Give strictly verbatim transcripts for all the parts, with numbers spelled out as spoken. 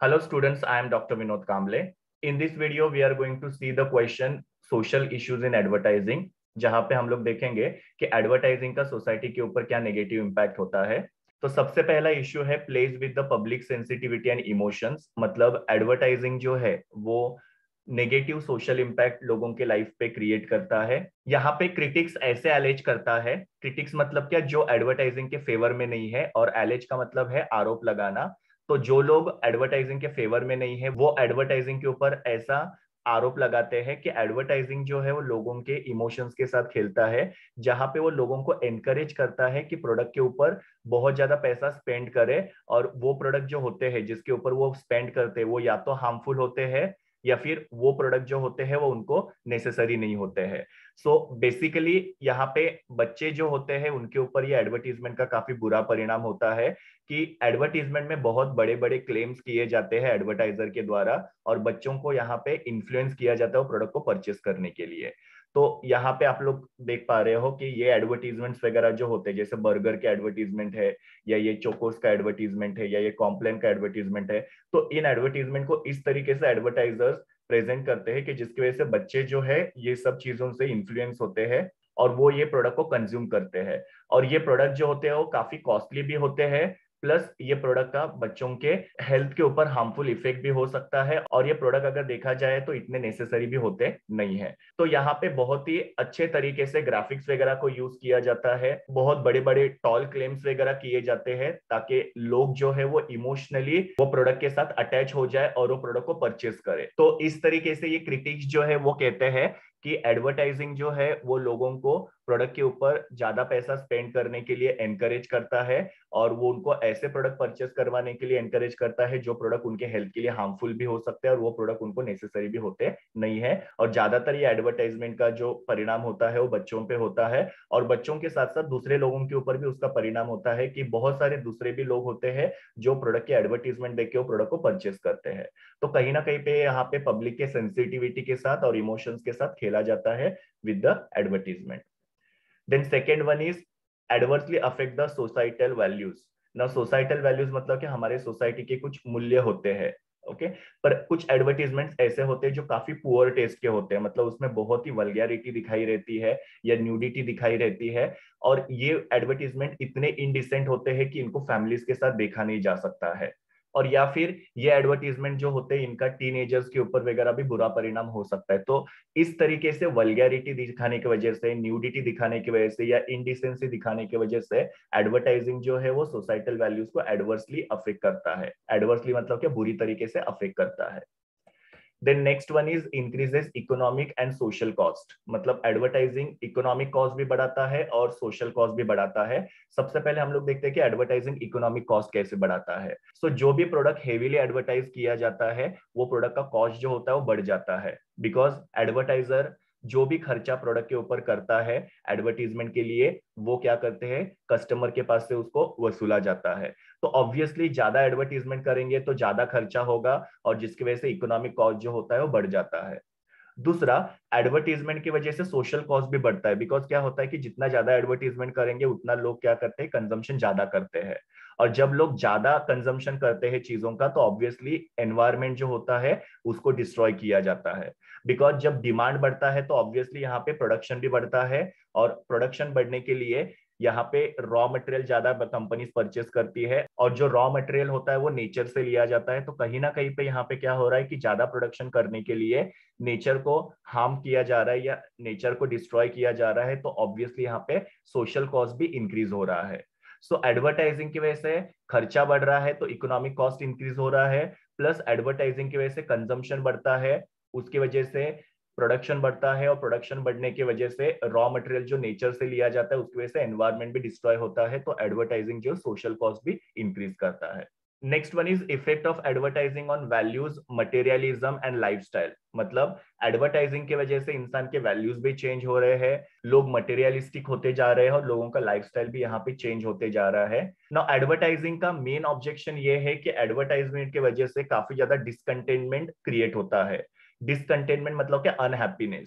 Hello students, I am Doctor Vinod Kamble. In this video, we are going to see the question social issues in advertising, जहां पे हम लोग देखेंगे कि advertising का society के ऊपर क्या नेगेटिव इम्पैक्ट होता है। तो सबसे पहला इश्यू है plays with the public sensitivity and emotions. मतलब एडवर्टाइजिंग जो है वो नेगेटिव सोशल इम्पैक्ट लोगों के लाइफ पे क्रिएट करता है। यहाँ पे क्रिटिक्स ऐसे एलेज करता है, क्रिटिक्स मतलब क्या, जो एडवर्टाइजिंग के फेवर में नहीं है, और एलेज का मतलब है आरोप लगाना। तो जो लोग एडवर्टाइजिंग के फेवर में नहीं है वो एडवर्टाइजिंग के ऊपर ऐसा आरोप लगाते हैं कि एडवर्टाइजिंग जो है वो लोगों के इमोशंस के साथ खेलता है, जहां पे वो लोगों को एनकरेज करता है कि प्रोडक्ट के ऊपर बहुत ज्यादा पैसा स्पेंड करे, और वो प्रोडक्ट जो होते हैं जिसके ऊपर वो स्पेंड करते हैं वो या तो हार्मफुल होते हैं या फिर वो प्रोडक्ट जो होते हैं वो उनको नेसेसरी नहीं होते हैं। सो बेसिकली यहाँ पे बच्चे जो होते हैं उनके ऊपर ये एडवर्टीजमेंट का काफी बुरा परिणाम होता है कि एडवर्टीजमेंट में बहुत बड़े बड़े क्लेम्स किए जाते हैं एडवर्टाइजर के द्वारा, और बच्चों को यहाँ पे इन्फ्लुएंस किया जाता है वो प्रोडक्ट को परचेस करने के लिए। तो यहाँ पे आप लोग देख पा रहे हो कि ये एडवर्टीजमेंट्स वगैरह जो होते हैं, जैसे बर्गर के एडवर्टीजमेंट है, या ये चोकोस का एडवर्टीजमेंट है, या ये कॉम्प्लेन का एडवर्टीजमेंट है, तो इन एडवर्टीजमेंट को इस तरीके से एडवर्टाइजर्स प्रेजेंट करते हैं कि जिसकी वजह से बच्चे जो है ये सब चीजों से इन्फ्लुएंस होते हैं और वो ये प्रोडक्ट को कंज्यूम करते हैं। और ये प्रोडक्ट जो होते हैं वो काफी कॉस्टली भी होते हैं, प्लस ये प्रोडक्ट का बच्चों के हेल्थ के ऊपर हार्मफुल इफेक्ट भी हो सकता है, और ये प्रोडक्ट अगर देखा जाए तो इतने नेसेसरी भी होते नहीं है। तो यहाँ पे बहुत ही अच्छे तरीके से ग्राफिक्स वगैरह को यूज किया जाता है, बहुत बड़े बड़े टॉल क्लेम्स वगैरह किए जाते हैं ताकि लोग जो है वो इमोशनली वो प्रोडक्ट के साथ अटैच हो जाए और वो प्रोडक्ट को परचेस करे। तो इस तरीके से ये क्रिटिक्स जो है वो कहते हैं कि एडवर्टाइजिंग जो है वो लोगों को प्रोडक्ट के ऊपर ज्यादा पैसा स्पेंड करने के लिए एनकरेज करता है, और वो उनको ऐसे प्रोडक्ट परचेस करवाने के लिए एनकरेज करता है जो प्रोडक्ट उनके हेल्थ के लिए हार्मफुल भी हो सकते हैं और वो प्रोडक्ट उनको नेसेसरी भी होते नहीं है। और ज्यादातर ये एडवर्टाइजमेंट का जो परिणाम होता है वो बच्चों पे होता है, और बच्चों के साथ साथ दूसरे लोगों के ऊपर भी उसका परिणाम होता है कि बहुत सारे दूसरे भी लोग होते हैं जो प्रोडक्ट के एडवर्टीजमेंट देख के वो प्रोडक्ट को परचेस करते हैं। तो कहीं ना कहीं पे यहाँ पे पब्लिक के सेंसिटिविटी के साथ और इमोशंस के साथ खेला जाता है with the advertisement. Then second one is adversely affect the societal values. ना सोसाइटल वैल्यूज मतलब कि हमारे सोसाइटी के कुछ मूल्य होते हैं, ओके okay? पर कुछ एडवर्टीजमेंट्स ऐसे होते हैं जो काफी पुअर टेस्ट के होते हैं, मतलब उसमें बहुत ही वल्गैरिटी दिखाई रहती है या न्यूडिटी दिखाई रहती है, और ये एडवर्टीजमेंट इतने इनडिसेंट होते हैं कि इनको फैमिलीज के साथ देखा नहीं जा सकता है। और या फिर ये एडवर्टीजमेंट जो होते हैं इनका टीनेजर्स के ऊपर वगैरह भी बुरा परिणाम हो सकता है। तो इस तरीके से वल्गैरिटी दिखाने की वजह से, न्यूडिटी दिखाने की वजह से, या इनडिसेंसी दिखाने की वजह से एडवर्टाइजिंग जो है वो सोसाइटल वैल्यूज को एडवर्सली अफेक्ट करता है। एडवर्सली मतलब क्या, बुरी तरीके से अफेक्ट करता है। Then next one is increases economic and social cost. मतलब एडवर्टाइजिंग इकोनॉमिक कॉस्ट भी बढ़ाता है और सोशल कॉस्ट भी बढ़ाता है। सबसे पहले हम लोग देखते हैं कि एडवर्टाइजिंग इकोनॉमिक कॉस्ट कैसे बढ़ाता है। सो so, जो भी प्रोडक्ट हेवीली एडवर्टाइज किया जाता है वो प्रोडक्ट का कॉस्ट जो होता है वो बढ़ जाता है, बिकॉज एडवर्टाइजर जो भी खर्चा प्रोडक्ट के ऊपर करता है एडवर्टीजमेंट के लिए वो क्या करते हैं, कस्टमर के पास से उसको वसूला जाता है। तो ऑब्वियसली ज्यादा एडवर्टीजमेंट करेंगे तो ज्यादा खर्चा होगा, और जिसकी वजह से इकोनॉमिक कॉस्ट जो होता है वो बढ़ जाता है। दूसरा, एडवर्टीजमेंट की वजह से सोशल कॉस्ट भी बढ़ता है, बिकॉज क्या होता है कि जितना ज्यादा एडवर्टीजमेंट करेंगे उतना लोग क्या करते हैं, कंजम्पशन ज्यादा करते हैं, और जब लोग ज्यादा कंजम्पशन करते हैं चीजों का तो ऑब्वियसली एनवायरमेंट जो होता है उसको डिस्ट्रॉय किया जाता है। बिकॉज जब डिमांड बढ़ता है तो ऑब्वियसली यहाँ पे प्रोडक्शन भी बढ़ता है, और प्रोडक्शन बढ़ने के लिए यहाँ पे रॉ मटेरियल ज्यादा कंपनीज परचेस करती है, और जो रॉ मटेरियल होता है वो नेचर से लिया जाता है। तो कहीं ना कहीं पे यहाँ पे क्या हो रहा है कि ज्यादा प्रोडक्शन करने के लिए नेचर को हार्म किया जा रहा है या नेचर को डिस्ट्रॉय किया जा रहा है, तो ऑब्वियसली यहाँ पे सोशल कॉस्ट भी इंक्रीज हो रहा है। सो एडवर्टाइजिंग की वजह से खर्चा बढ़ रहा है तो इकोनॉमिक कॉस्ट इंक्रीज हो रहा है, प्लस एडवर्टाइजिंग की वजह से कंजम्पशन बढ़ता है, उसकी वजह से प्रोडक्शन बढ़ता है, और प्रोडक्शन बढ़ने की वजह से रॉ मटेरियल जो नेचर से लिया जाता है उसकी वजह से एनवायरमेंट भी डिस्ट्रॉय होता है, तो एडवर्टाइजिंग जो सोशल कॉस्ट भी इंक्रीज करता है। Next one is effect of advertising on values, materialism and lifestyle. मतलब एडवर्टाइजिंग की वजह से इंसान के वैल्यूज भी चेंज हो रहे हैं, लोग मटेरियलिस्टिक होते जा रहे हैं, और लोगों का लाइफस्टाइल भी यहाँ पे चेंज होते जा रहा है। नाउ एडवर्टाइजिंग का मेन ऑब्जेक्शन ये है कि एडवर्टाइजमेंट की वजह से काफी ज्यादा डिसकंटेनमेंट क्रिएट होता है। डिसकंटेनमेंट मतलब क्या, अनहैप्पीनेस।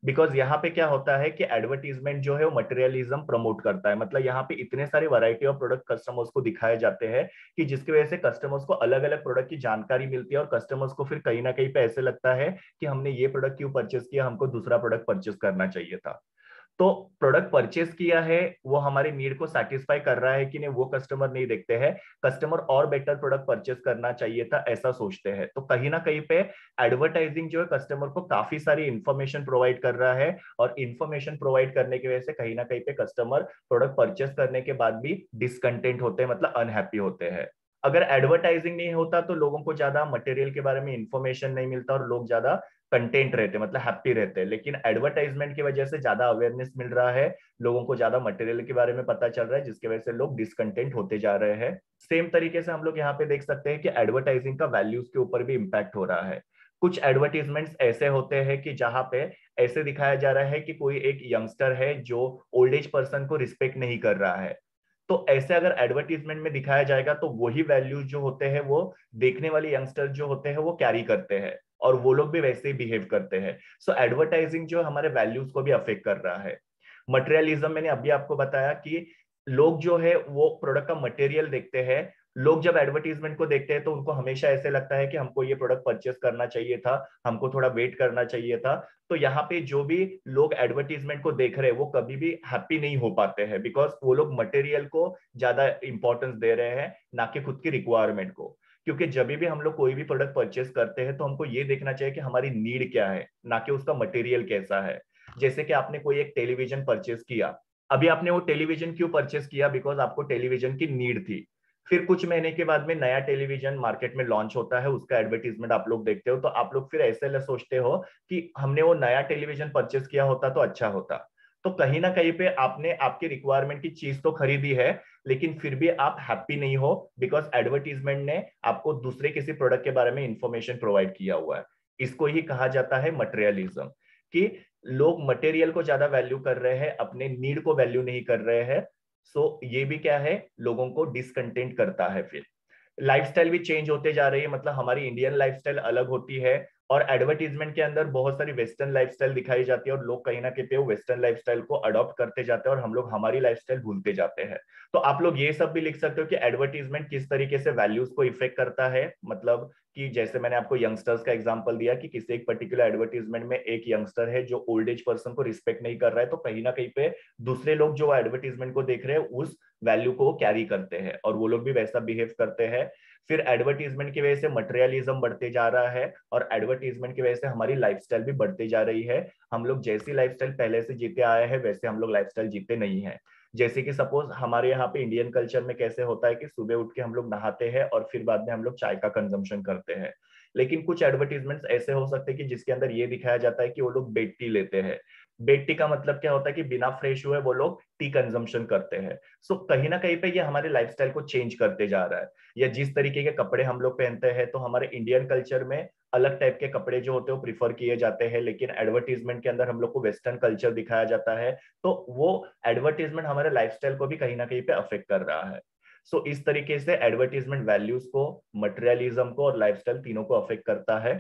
बिकॉज यहाँ पे क्या होता है कि एडवर्टीजमेंट जो है वो मटेरियलिज्म प्रमोट करता है। मतलब यहाँ पे इतने सारे वैरायटी ऑफ प्रोडक्ट कस्टमर्स को दिखाए जाते हैं कि जिसकी वजह से कस्टमर्स को अलग अलग प्रोडक्ट की जानकारी मिलती है, और कस्टमर्स को फिर कहीं ना कहीं पे ऐसे लगता है कि हमने ये प्रोडक्ट क्यों परचेस किया, हमको दूसरा प्रोडक्ट परचेस करना चाहिए था। तो प्रोडक्ट परचेस किया है, वो हमारे नीड को सेटिस्फाई कर रहा है कि नहीं, वो कस्टमर नहीं देखते हैं। कस्टमर और बेटर प्रोडक्ट परचेस करना चाहिए था, ऐसा सोचते हैं। तो कहीं ना कहीं पे एडवर्टाइजिंग जो है कस्टमर को काफी सारी इंफॉर्मेशन प्रोवाइड कर रहा है, और इंफॉर्मेशन प्रोवाइड करने की वजह से कहीं ना कहीं पे कस्टमर प्रोडक्ट परचेस करने के बाद भी डिसकंटेंट होते हैं, मतलब अनहैप्पी होते हैं। अगर एडवर्टाइजिंग नहीं होता तो लोगों को ज्यादा मटेरियल के बारे में इंफॉर्मेशन नहीं मिलता और लोग ज्यादा कंटेंट रहते, मतलब हैप्पी रहते। लेकिन एडवर्टाइजमेंट की वजह से ज्यादा अवेयरनेस मिल रहा है, लोगों को ज्यादा मटेरियल के बारे में पता चल रहा है, जिसकी वजह से लोग डिसकंटेंट होते जा रहे हैं। सेम तरीके से हम लोग यहाँ पे देख सकते हैं कि एडवर्टाइजिंग का वैल्यूज के ऊपर भी इम्पैक्ट हो रहा है। कुछ एडवर्टीजमेंट्स ऐसे होते हैं कि जहां पे ऐसे दिखाया जा रहा है कि कोई एक यंगस्टर है जो ओल्ड एज पर्सन को रिस्पेक्ट नहीं कर रहा है। तो ऐसे अगर एडवर्टीजमेंट में दिखाया जाएगा तो वही वैल्यूज जो होते हैं वो देखने वाले यंगस्टर जो होते हैं वो कैरी करते हैं, और वो लोग भी वैसे ही बिहेव करते हैं। सो एडवर्टाइजिंग जो हमारे वैल्यूज को भी अफेक्ट कर रहा है। मटेरियलिज्म मैंने अभी आपको बताया कि लोग जो है वो प्रोडक्ट का मटेरियल देखते हैं। लोग जब एडवर्टीजमेंट को देखते हैं तो उनको हमेशा ऐसे लगता है कि हमको ये प्रोडक्ट परचेस करना चाहिए था, हमको थोड़ा वेट करना चाहिए था। तो यहाँ पे जो भी लोग एडवर्टीजमेंट को देख रहे हैं वो कभी भी हैप्पी नहीं हो पाते हैं, बिकॉज वो लोग मटेरियल को ज्यादा इंपॉर्टेंस दे रहे हैं, ना कि खुद की रिक्वायरमेंट को। क्योंकि जब भी हम लोग कोई भी प्रोडक्ट परचेस करते हैं तो हमको ये देखना चाहिए कि हमारी नीड क्या है, ना कि उसका मटेरियल कैसा है। जैसे कि आपने कोई एक टेलीविजन परचेस किया, अभी आपने वो टेलीविजन क्यों परचेस किया? बिकॉज आपको टेलीविजन की नीड थी। फिर कुछ महीने के बाद में नया टेलीविजन मार्केट में लॉन्च होता है, उसका एडवर्टीजमेंट आप लोग देखते हो, तो आप लोग फिर ऐसे सोचते हो कि हमने वो नया टेलीविजन परचेस किया होता तो अच्छा होता। तो कहीं ना कहीं पे आपने आपकी रिक्वायरमेंट की चीज तो खरीदी है, लेकिन फिर भी आप हैप्पी नहीं हो, बिकॉज एडवर्टीजमेंट ने आपको दूसरे किसी प्रोडक्ट के बारे में इंफॉर्मेशन प्रोवाइड किया हुआ है। इसको ही कहा जाता है मटेरियलिज्म, कि लोग मटेरियल को ज्यादा वैल्यू कर रहे हैं, अपने नीड को वैल्यू नहीं कर रहे हैं। सो ये भी क्या है, लोगों को डिसकंटेंट करता है। फिर लाइफस्टाइल भी चेंज होते जा रही है, मतलब हमारी इंडियन लाइफस्टाइल अलग होती है, और एडवर्टीजमेंट के अंदर बहुत सारी वेस्टर्न लाइफस्टाइल दिखाई जाती है, और लोग कहीं ना कहीं वो वेस्टर्न लाइफस्टाइल को अडॉप्ट करते जाते हैं, और हम लोग हमारी लाइफस्टाइल भूलते जाते हैं। तो आप लोग ये सब भी लिख सकते हो कि एडवर्टीजमेंट किस तरीके से वैल्यूज को इफेक्ट करता है। मतलब कि जैसे मैंने आपको यंगस्टर्स का एग्जांपल दिया कि किसी एक पर्टिकुलर एडवर्टीजमेंट में एक यंगस्टर है जो ओल्ड एज पर्सन को रिस्पेक्ट नहीं कर रहा है, तो कहीं ना कहीं पे दूसरे लोग जो एडवर्टीजमेंट को देख रहे हैं उस वैल्यू को कैरी करते हैं, और वो लोग भी वैसा बिहेव करते हैं। फिर एडवर्टीजमेंट की वजह से मटेरियलिज्म बढ़ते जा रहा है, और एडवर्टीजमेंट की वजह से हमारी लाइफस्टाइल भी बढ़ती जा रही है। हम लोग जैसी लाइफस्टाइल पहले से जीते आए हैं वैसे हम लोग लाइफस्टाइल जीते नहीं है। जैसे कि सपोज हमारे यहाँ पे इंडियन कल्चर में कैसे होता है कि सुबह उठ के हम लोग नहाते हैं और फिर बाद में हम लोग चाय का कंजम्पशन करते हैं। लेकिन कुछ एडवर्टीजमेंट्स ऐसे हो सकते हैं कि जिसके अंदर ये दिखाया जाता है कि वो लोग बेड टी लेते हैं। बेड टी का मतलब क्या होता है कि बिना फ्रेश हुए वो लोग टी कंजम्पशन करते हैं। सो कहीं ना कहीं पे ये हमारे लाइफस्टाइल को चेंज करते जा रहा है। या जिस तरीके के कपड़े हम लोग पहनते हैं, तो हमारे इंडियन कल्चर में अलग टाइप के कपड़े जो होते हैं वो प्रीफर किए जाते हैं, लेकिन एडवर्टीजमेंट के अंदर हम लोग को वेस्टर्न कल्चर दिखाया जाता है। तो वो एडवर्टीजमेंट हमारे लाइफस्टाइल को भी कहीं ना कहीं पे अफेक्ट कर रहा है। सो so, इस तरीके से एडवर्टीजमेंट वैल्यूज को, मटेरियलिज्म को और लाइफस्टाइल तीनों को अफेक्ट करता है।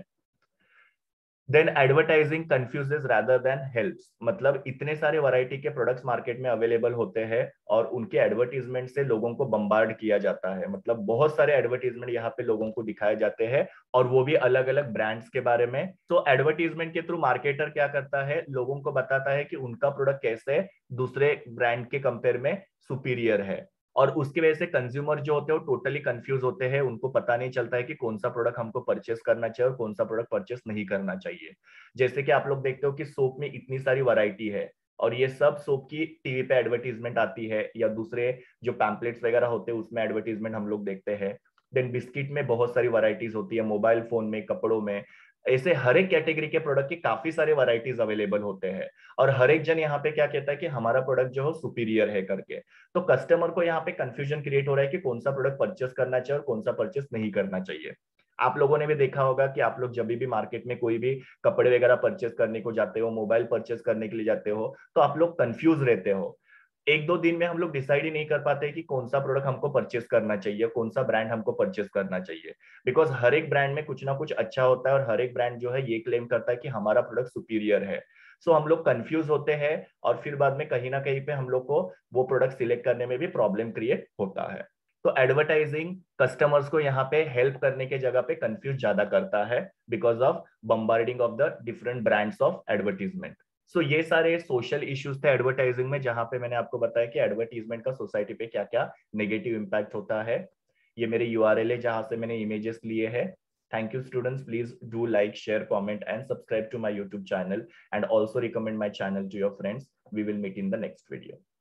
Then advertising confuses rather than helps. मतलब इतने सारे वैरायटी के प्रोडक्ट्स मार्केट में अवेलेबल होते हैं, और उनके एडवर्टीजमेंट से लोगों को बम्बार्ड किया जाता है। मतलब बहुत सारे एडवर्टीजमेंट यहाँ पे लोगों को दिखाए जाते हैं, और वो भी अलग अलग ब्रांड्स के बारे में। तो एडवर्टीजमेंट के थ्रू मार्केटर क्या करता है, लोगों को बताता है कि उनका प्रोडक्ट कैसे दूसरे ब्रांड के कंपेयर में सुपीरियर है। और उसकी वजह से कंज्यूमर जो होते हैं वो टोटली कंफ्यूज होते हैं, उनको पता नहीं चलता है कि कौन सा प्रोडक्ट हमको परचेस करना चाहिए और कौन सा प्रोडक्ट परचेस नहीं करना चाहिए। जैसे कि आप लोग देखते हो कि सोप में इतनी सारी वैरायटी है, और ये सब सोप की टीवी पे एडवर्टीजमेंट आती है, या दूसरे जो पैम्पलेट्स वगैरह होते हैं उसमें एडवर्टीजमेंट हम लोग देखते हैं। देन बिस्किट में बहुत सारी वैरायटीज होती है, मोबाइल फोन में, कपड़ों में, ऐसे हर एक कैटेगरी के प्रोडक्ट की काफी सारे वैरायटीज अवेलेबल होते हैं। और हर एक जन यहाँ पे क्या कहता है कि हमारा प्रोडक्ट जो है सुपीरियर है करके। तो कस्टमर को यहाँ पे कंफ्यूजन क्रिएट हो रहा है कि कौन सा प्रोडक्ट परचेस करना चाहिए और कौन सा परचेस नहीं करना चाहिए। आप लोगों ने भी देखा होगा कि आप लोग जब भी मार्केट में कोई भी कपड़े वगैरह परचेस करने को जाते हो, मोबाइल परचेस करने के लिए जाते हो, तो आप लोग कंफ्यूज रहते हो। एक दो दिन में हम लोग डिसाइड ही नहीं कर पाते कि कौन सा प्रोडक्ट हमको परचेस करना चाहिए, कौन सा ब्रांड हमको परचेस करना चाहिए। बिकॉज हर एक ब्रांड में कुछ ना कुछ अच्छा होता है, और हर एक ब्रांड जो है ये क्लेम करता है कि हमारा प्रोडक्ट सुपीरियर है। सो so, हम लोग कंफ्यूज होते हैं और फिर बाद में कहीं ना कहीं पे हम लोग को वो प्रोडक्ट सिलेक्ट करने में भी प्रॉब्लम क्रिएट होता है। तो एडवर्टाइजिंग कस्टमर्स को यहाँ पे हेल्प करने के जगह पे कंफ्यूज ज्यादा करता है because of bombarding of the different brands of advertisement. So ये सारे सोशल इश्यूज थे एडवर्टाइजिंग में, जहां पे मैंने आपको बताया कि एडवर्टीजमेंट का सोसाइटी पे क्या क्या नेगेटिव इंपैक्ट होता है। ये मेरे यूआरएल है जहां से मैंने इमेजेस लिए हैं। Thank you students, please do like, share, comment and subscribe to my YouTube channel and also recommend my channel to your friends. We will meet in the next video.